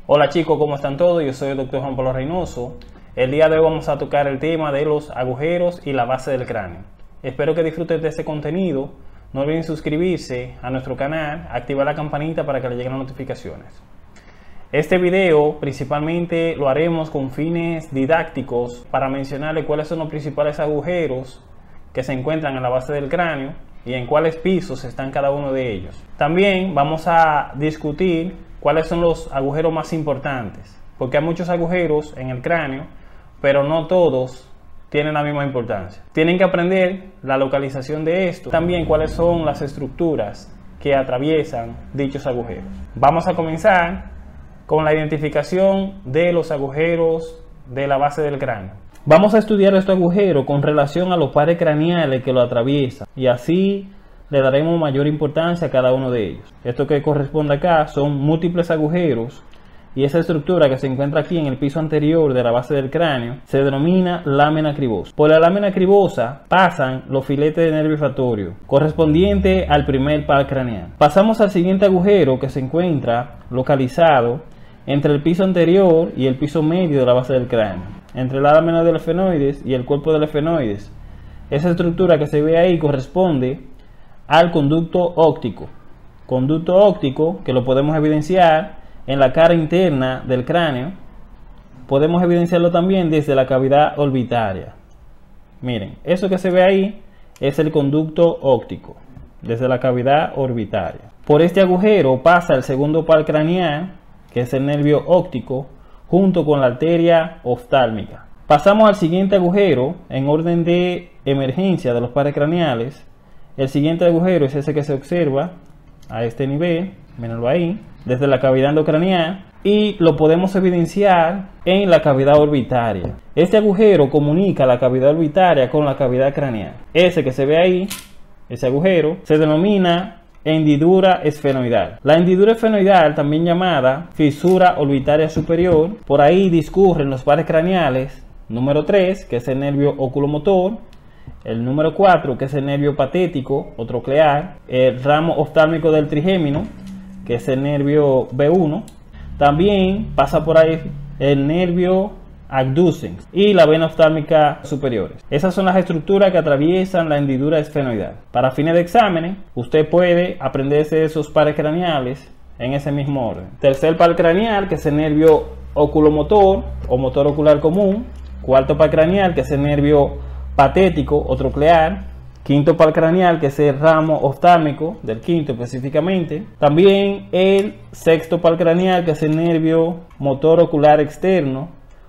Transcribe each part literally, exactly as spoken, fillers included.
Hola chicos, ¿cómo están todos? Yo soy el doctor Juan Pablo Reynoso. El día de hoy vamos a tocar el tema de los agujeros y la base del cráneo. Espero que disfruten de este contenido. No olviden suscribirse a nuestro canal, activar la campanita para que les lleguen las notificaciones. Este video principalmente lo haremos con fines didácticos para mencionarles cuáles son los principales agujeros que se encuentran en la base del cráneo y en cuáles pisos están cada uno de ellos. También vamos a discutir cuáles son los agujeros más importantes, porque hay muchos agujeros en el cráneo, pero no todos tienen la misma importancia. Tienen que aprender la localización de esto, también cuáles son las estructuras que atraviesan dichos agujeros. Vamos a comenzar con la identificación de los agujeros de la base del cráneo. Vamos a estudiar estos agujeros con relación a los pares craneales que lo atraviesan y así le daremos mayor importancia a cada uno de ellos. Esto que corresponde acá son múltiples agujeros y esa estructura que se encuentra aquí en el piso anterior de la base del cráneo se denomina lámina cribosa. Por la lámina cribosa pasan los filetes de nervio olfatorio correspondiente al primer par craneal. Pasamos al siguiente agujero que se encuentra localizado entre el piso anterior y el piso medio de la base del cráneo, entre la lámina del efenoides y el cuerpo del efenoides. Esa estructura que se ve ahí corresponde al conducto óptico. Conducto óptico que lo podemos evidenciar en la cara interna del cráneo. Podemos evidenciarlo también desde la cavidad orbitaria. Miren, eso que se ve ahí es el conducto óptico, desde la cavidad orbitaria. Por este agujero pasa el segundo par craneal, que es el nervio óptico, junto con la arteria oftálmica. Pasamos al siguiente agujero en orden de emergencia de los pares craneales. El siguiente agujero es ese que se observa a este nivel, mírenlo ahí, desde la cavidad endocraneal, y lo podemos evidenciar en la cavidad orbitaria. Este agujero comunica la cavidad orbitaria con la cavidad craneal. Ese que se ve ahí, ese agujero, se denomina hendidura esfenoidal. La hendidura esfenoidal, también llamada fisura orbitaria superior, por ahí discurren los pares craneales número tres, que es el nervio oculomotor, el número cuatro, que es el nervio patético o troclear, el ramo oftálmico del trigémino, que es el nervio B uno. También pasa por ahí el nervio abducens y la vena oftálmica superiores. Esas son las estructuras que atraviesan la hendidura esfenoidal. Para fines de exámenes, usted puede aprenderse esos pares craneales en ese mismo orden. Tercer par craneal, que es el nervio oculomotor o motor ocular común. Cuarto par craneal, que es el nervio patético o troclear. Quinto par craneal, que es el ramo oftálmico del quinto específicamente. También el sexto par craneal, que es el nervio motor ocular externo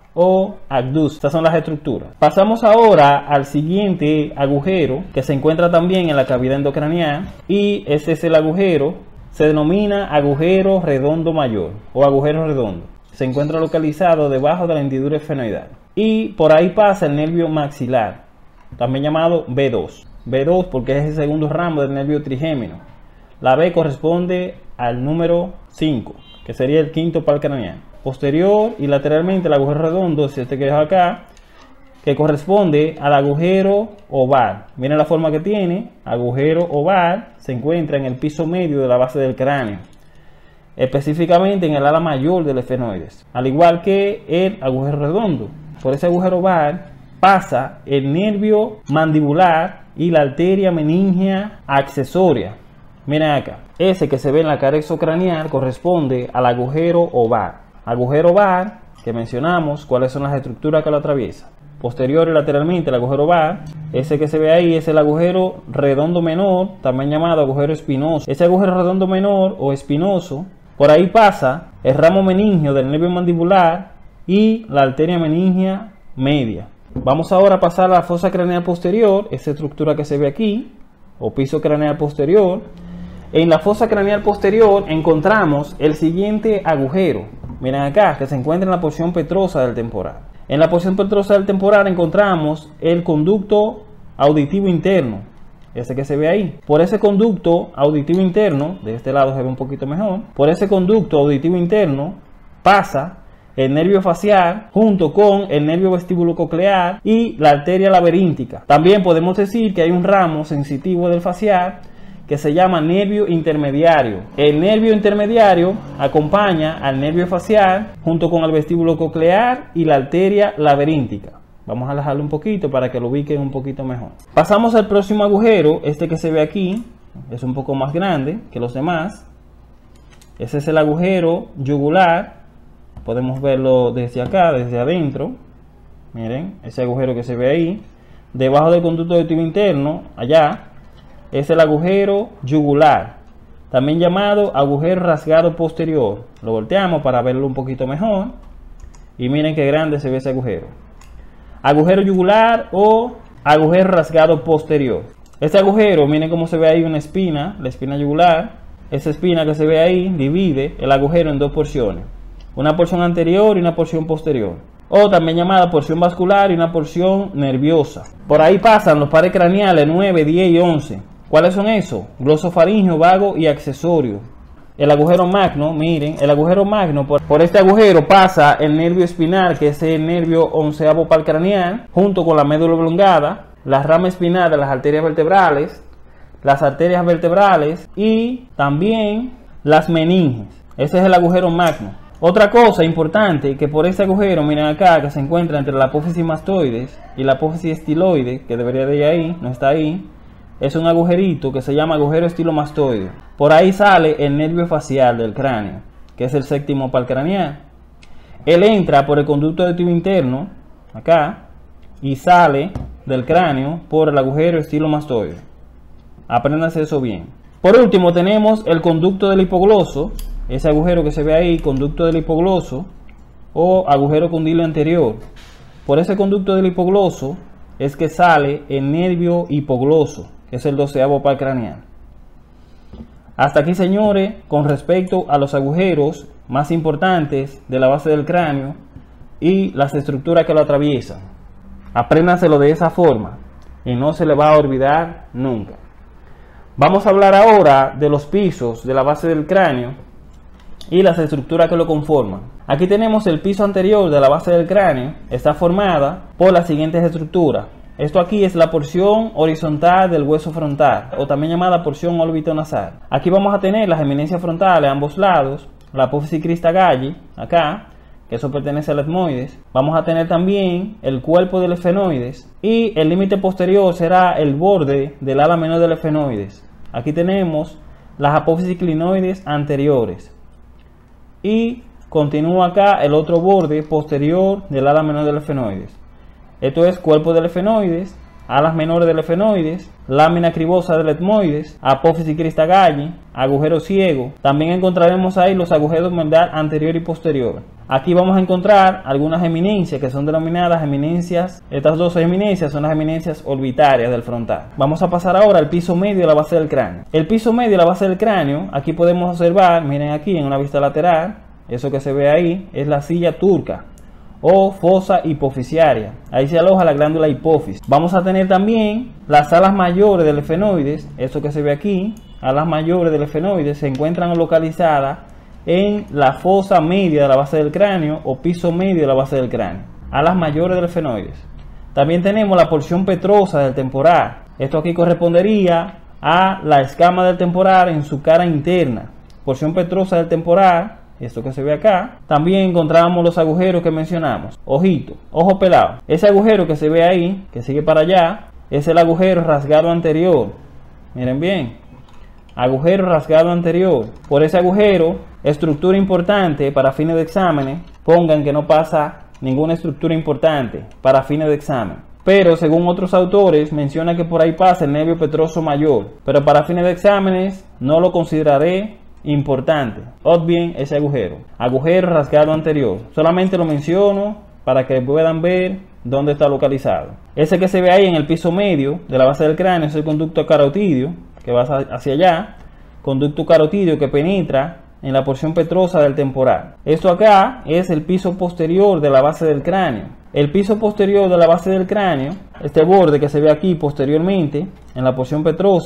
o abducens. Estas son las estructuras. Pasamos ahora al siguiente agujero que se encuentra también en la cavidad endocraneal, y ese es el agujero, se denomina agujero redondo mayor o agujero redondo. Se encuentra localizado debajo de la hendidura esfenoidal y por ahí pasa el nervio maxilar, también llamado B dos. B dos porque es el segundo ramo del nervio trigémino. La B corresponde al número cinco, que sería el quinto par craneal. Posterior y lateralmente el agujero redondo es este que dejo acá, que corresponde al agujero oval. Miren la forma que tiene. Agujero oval se encuentra en el piso medio de la base del cráneo, específicamente en el ala mayor del efenoides, al igual que el agujero redondo. Por ese agujero oval pasa el nervio mandibular y la arteria meningea accesoria. Miren acá, ese que se ve en la cara exocraneal corresponde al agujero oval. Agujero oval que mencionamos, cuáles son las estructuras que lo atraviesan. Posterior y lateralmente el agujero oval, ese que se ve ahí es el agujero redondo menor, también llamado agujero espinoso. Ese agujero redondo menor o espinoso, por ahí pasa el ramo meningeo del nervio mandibular y la arteria meningea media. Vamos ahora a pasar a la fosa craneal posterior, esa estructura que se ve aquí, o piso craneal posterior. En la fosa craneal posterior encontramos el siguiente agujero. Miren acá, que se encuentra en la porción petrosa del temporal. En la porción petrosa del temporal encontramos el conducto auditivo interno, ese que se ve ahí. Por ese conducto auditivo interno, de este lado se ve un poquito mejor, por ese conducto auditivo interno pasa el nervio facial junto con el nervio vestibulococlear y la arteria laberíntica. También podemos decir que hay un ramo sensitivo del facial que se llama nervio intermediario. El nervio intermediario acompaña al nervio facial junto con el vestíbulo coclear y la arteria laberíntica. Vamos a alejarlo un poquito para que lo ubiquen un poquito mejor. Pasamos al próximo agujero, este que se ve aquí, es un poco más grande que los demás. Ese es el agujero yugular. Podemos verlo desde acá, desde adentro. Miren, ese agujero que se ve ahí. Debajo del conducto auditivo interno, allá, es el agujero yugular, también llamado agujero rasgado posterior. Lo volteamos para verlo un poquito mejor. Y miren qué grande se ve ese agujero. Agujero yugular o agujero rasgado posterior. Este agujero, miren cómo se ve ahí una espina, la espina yugular. Esa espina que se ve ahí divide el agujero en dos porciones. Una porción anterior y una porción posterior, o también llamada porción vascular y una porción nerviosa. Por ahí pasan los pares craneales nueve, diez y once. ¿Cuáles son esos? Glosofaringeo, vago y accesorio. El agujero magno, miren, el agujero magno, por, por este agujero pasa el nervio espinal, que es el nervio onceavo par craneal, junto con la médula oblongada, la rama espinal de las arterias vertebrales, las arterias vertebrales y también las meninges. Ese es el agujero magno. Otra cosa importante, que por este agujero, miren acá, que se encuentra entre la apófisis mastoides y la apófisis estiloide, que debería de ir ahí, no está ahí, es un agujerito que se llama agujero estilomastoide. Por ahí sale el nervio facial del cráneo, que es el séptimo par craneal. Él entra por el conducto auditivo interno, acá, y sale del cráneo por el agujero estilomastoide. Apréndanse eso bien. Por último tenemos el conducto del hipogloso. Ese agujero que se ve ahí, conducto del hipogloso o agujero condilo anterior. Por ese conducto del hipogloso es que sale el nervio hipogloso, que es el doceavo par craneal. Hasta aquí, señores, con respecto a los agujeros más importantes de la base del cráneo y las estructuras que lo atraviesan. Apréndanselo de esa forma y no se le va a olvidar nunca. Vamos a hablar ahora de los pisos de la base del cráneo y las estructuras que lo conforman. Aquí tenemos el piso anterior de la base del cráneo. Está formada por las siguientes estructuras. Esto aquí es la porción horizontal del hueso frontal, o también llamada porción órbito-nasal. Aquí vamos a tener las eminencias frontales a ambos lados, la apófisis crista galli, acá, que eso pertenece al etmoides. Vamos a tener también el cuerpo del esfenoides, y el límite posterior será el borde del ala menor del esfenoides. Aquí tenemos las apófisis clinoides anteriores. Y continúa acá el otro borde posterior del ala menor del esfenoides. Esto es cuerpo del esfenoides, alas menores del esfenoides, lámina cribosa del etmoides, apófisis crista galli, agujero ciego. También encontraremos ahí los agujeros membrana anterior y posterior. Aquí vamos a encontrar algunas eminencias que son denominadas eminencias. Estas dos eminencias son las eminencias orbitarias del frontal. Vamos a pasar ahora al piso medio de la base del cráneo. El piso medio de la base del cráneo, aquí podemos observar, miren aquí en una vista lateral, eso que se ve ahí es la silla turca o fosa hipofisiaria. Ahí se aloja la glándula hipófisis. Vamos a tener también las alas mayores del esfenoides. Eso que se ve aquí, alas mayores del esfenoides, se encuentran localizadas en la fosa media de la base del cráneo o piso medio de la base del cráneo. Alas mayores del esfenoides. También tenemos la porción petrosa del temporal. Esto aquí correspondería a la escama del temporal en su cara interna. Porción petrosa del temporal. Esto que se ve acá. También encontramos los agujeros que mencionamos. Ojito, ojo pelado. Ese agujero que se ve ahí, que sigue para allá, es el agujero rasgado anterior. Miren bien. Agujero rasgado anterior. Por ese agujero, estructura importante para fines de exámenes. Pongan que no pasa ninguna estructura importante para fines de examen. Pero según otros autores, menciona que por ahí pasa el nervio petroso mayor. Pero para fines de exámenes no lo consideraré importante. Obvien ese agujero. Agujero rasgado anterior. Solamente lo menciono para que puedan ver dónde está localizado. Ese que se ve ahí en el piso medio de la base del cráneo es el conducto carotidio, que va hacia allá. Conducto carotidio que penetra en la porción petrosa del temporal. Esto acá es el piso posterior de la base del cráneo. El piso posterior de la base del cráneo, este borde que se ve aquí posteriormente en la porción petrosa,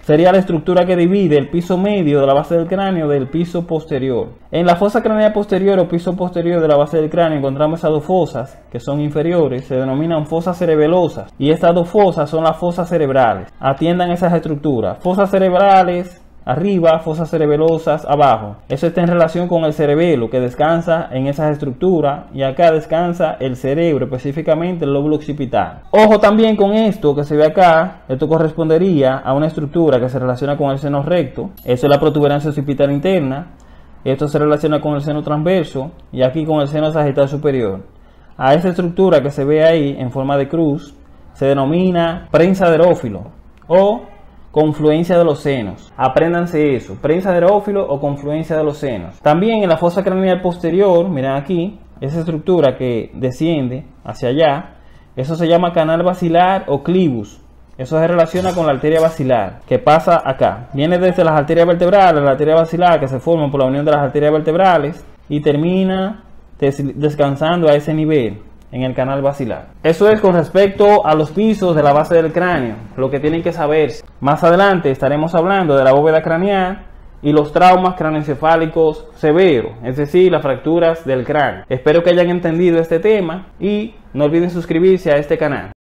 sería la estructura que divide el piso medio de la base del cráneo del piso posterior. En la fosa craneal posterior o piso posterior de la base del cráneo encontramos esas dos fosas que son inferiores, se denominan fosas cerebelosas, y estas dos fosas son las fosas cerebrales. Atiendan esas estructuras: fosas cerebrales arriba, fosas cerebelosas abajo. Eso está en relación con el cerebelo, que descansa en esas estructuras, y acá descansa el cerebro, específicamente el lóbulo occipital. Ojo también con esto que se ve acá. Esto correspondería a una estructura que se relaciona con el seno recto. Eso es la protuberancia occipital interna. Esto se relaciona con el seno transverso, y aquí con el seno sagital superior. A esta estructura que se ve ahí en forma de cruz se denomina prensa de aerófilo o confluencia de los senos. Apréndanse eso: prensa de aerófilo o confluencia de los senos. También en la fosa craneal posterior, miren aquí, esa estructura que desciende hacia allá, eso se llama canal basilar o clivus. Eso se relaciona con la arteria basilar, que pasa acá. Viene desde las arterias vertebrales, la arteria basilar, que se forman por la unión de las arterias vertebrales, y termina des descansando a ese nivel en el canal basilar. Eso es con respecto a los pisos de la base del cráneo, lo que tienen que saber. Más adelante estaremos hablando de la bóveda craneal y los traumas craneoencefálicos severos, es decir, las fracturas del cráneo. Espero que hayan entendido este tema y no olviden suscribirse a este canal.